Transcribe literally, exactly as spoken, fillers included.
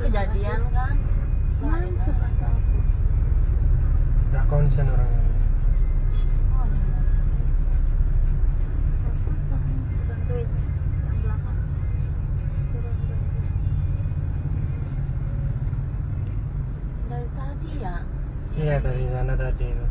kejadian kan? Main suka tahu. Nggak konsen orangnya. Oh, iya. Susah bantuin yang belakang. Turun bantuin. Dari tadi ya? Iya dari sana tadi.